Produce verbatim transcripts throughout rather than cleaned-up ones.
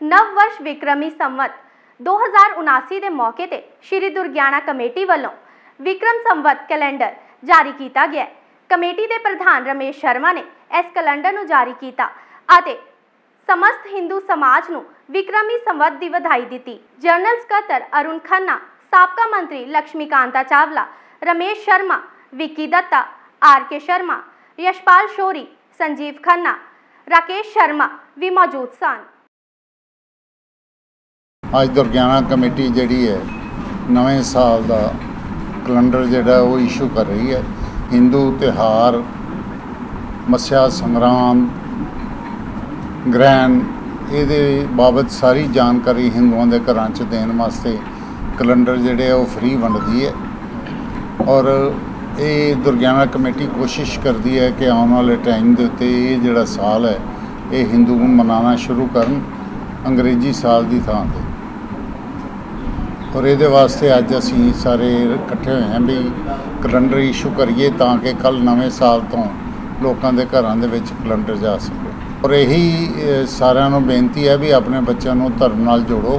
नव वर्ष विक्रमी संवत दो हज़ार उनासी के मौके पर श्री दुर्गियाना कमेटी वालों विक्रम संवत कैलेंडर जारी किया गया। कमेटी के प्रधान रमेश शर्मा ने इस कैलेंडर को जारी किया और समस्त हिंदू समाज को विक्रमी संवत की बधाई दी। जनरल सकत्तर अरुण खन्ना, साबका मंत्री लक्ष्मीकांता चावला, रमेश शर्मा, विक्की दत्ता, आर के शर्मा, यशपाल शोरी, संजीव खन्ना, राकेश शर्मा भी मौजूद सन। आज दुर्गियाना कमेटी जिहड़ी है नवे साल का कैलेंडर जिहड़ा वो इशू कर रही है। हिंदू त्यौहार, मत्स्या संग्राम, ग्रहण ये बाबत सारी जानकारी हिंदुओं के घर च देने वास्ते कैलेंडर जिहड़े वो फ्री वंडदी है। और ये दुर्गियाना कमेटी कोशिश करती है कि आने वाले टाइम के उत्ते ये जिहड़ा साल है ये हिंदू मनाना शुरू करन अंग्रेजी साल की थां ते। और ये वास्ते अज असी सारे इकट्ठे हुए हैं भी कैलेंडर इशू करिए ताकि कल नवे साल तो लोगों के घरों के कैलेंडर जा सके। और यही सारिਆਂ ਨੂੰ बेनती है भी अपने बच्चों को धर्म नाल जोड़ो,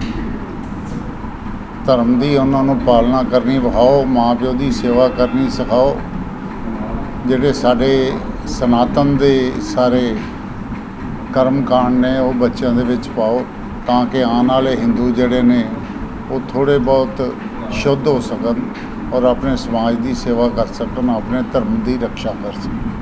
धर्म की उन्होंने पालना करनी विखाओ, माँ प्यो की सेवा करनी सिखाओ। जिहड़े साडे सनातन के सारे कर्म कांड ने वो बच्चों के विच पाओ ताकि आने वाले हिंदू जिहड़े ने वो थोड़े बहुत शुद्ध हो सकन और अपने समाज की सेवा कर सकन, अपने धर्म की रक्षा कर सकन।